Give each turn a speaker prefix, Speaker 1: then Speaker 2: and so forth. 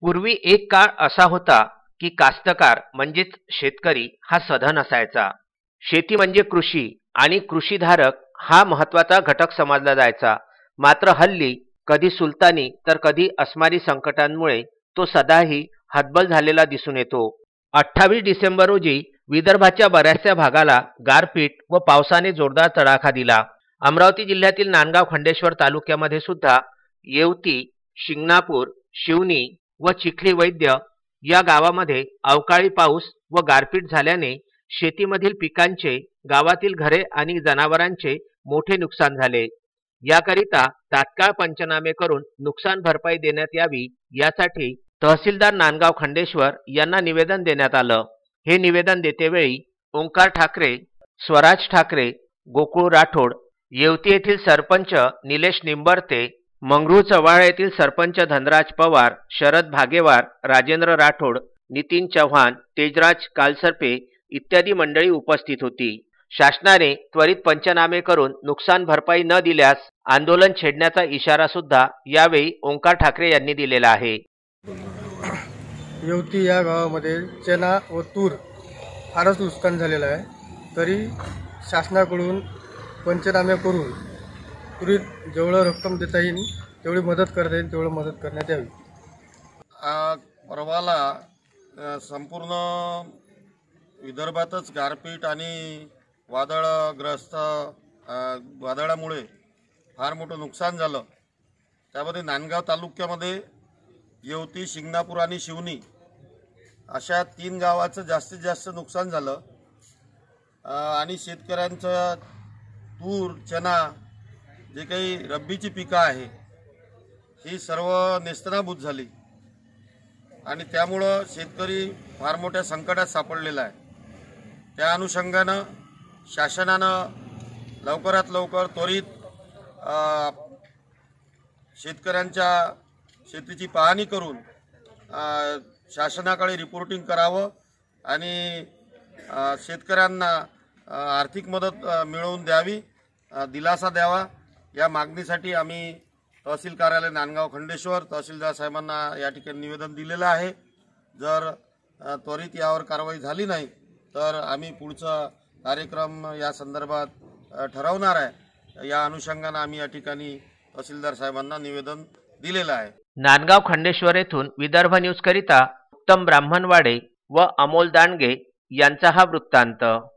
Speaker 1: पूर्वी एक काळ असा होता की कास्तकार म्हणजेच शेतकरी हा सधन असायचा. शेती म्हणजे कृषी आणि कृषीधारक हा महत्वाचा घटक समजला जायचा. मात्र हल्ली कधी सुलतानी तर कधी अस्मारी संकटांमुळे तो सदाही हतबल झालेला दिसून येतो. 28 डिसेंबर रोजी विदर्भाच्या बऱ्याचशा भागाला गारपीट व पावसाने जोरदार तडाखा दिला. अमरावती जिल्ह्यातील नांदगाव खंडेश्वर तालुक्यामध्ये सुद्धा येवती, शिंगणापूर, शिवनी व चिखली वैद्य या गावामध्ये अवकाळी पाऊस व गारपीट झाल्याने शेतीमधील पिकांचे, गावातील घरे आणि जनावरांचे मोठे नुकसान झाले. याकरिता तात्काळ पंचनामे करून नुकसान भरपाई देण्यात यावी यासाठी तहसीलदार नांदगाव खंडेश्वर यांना निवेदन देण्यात आलं. हे निवेदन देतेवेळी ओंकार ठाकरे, स्वराज ठाकरे, गोकुळ राठोड, येवती येथील सरपंच निलेश निंबरते, मंगरूळ चव्हाळ येथील सरपंच धनराज पवार, शरद भागेवार, राजेंद्र राठोड, नितीन चव्हाण, तेजराज कालसर्पे इत्यादी मंडळी उपस्थित होती. शासनाने त्वरित पंचनामे करून नुकसान भरपाई न दिल्यास आंदोलन छेडण्याचा इशारा सुद्धा यावेळी ओंकार ठाकरे यांनी दिलेला आहे.
Speaker 2: येवती या गावामध्ये चना व तूर फारच नुकसान झालेलं आहे. तरी शासनाकडून पंचनामे करून त्वरित जेवढं रक्कम देता येईल तेवढी मदत करता येईल तेवढं मदत करण्यात यावी.
Speaker 3: परवाला संपूर्ण विदर्भातच गारपीट आणि वादळामुळे फार मोठं नुकसान झालं. त्यामध्ये नांदगाव तालुक्यामध्ये येवती, शिंगणापूर आणि शिवनी अशा 3 गावाचं जास्तीत जास्त नुकसान झालं. आणि शेतकऱ्यांचं तूर, चना जे काही रब्बीची पिकं आहे ही सर्व नेस्तनाबूत झाली आणि त्यामुळं शेतकरी फार मोठ्या संकटात सापडलेला आहे. त्या अनुषंगानं शासनानं लवकरात लवकर त्वरित शेतकऱ्यांच्या शेतीची पाहणी करून शासनाकडे रिपोर्टिंग करावं आणि शेतकऱ्यांना आर्थिक मदत मिळवून द्यावी, दिलासा द्यावा. या मागणीसाठी आम्ही तहसील कार्यालय नांदगाव खंडेश्वर तहसीलदार साहेबांना या ठिकाणी निवेदन दिलेलं आहे. जर त्वरित यावर कारवाई झाली नाही तर आम्ही पुढचा कार्यक्रम या संदर्भात ठरवणार आहे. या अनुषंगाने आम्ही या ठिकाणी तहसीलदार साहेबांना निवेदन दिलेलं आहे.
Speaker 1: नांदगाव खंडेश्वर येथून विदर्भ न्यूज करिता उत्तम ब्राह्मणवाडे व अमोल दांडगे यांचा हा वृत्तांत.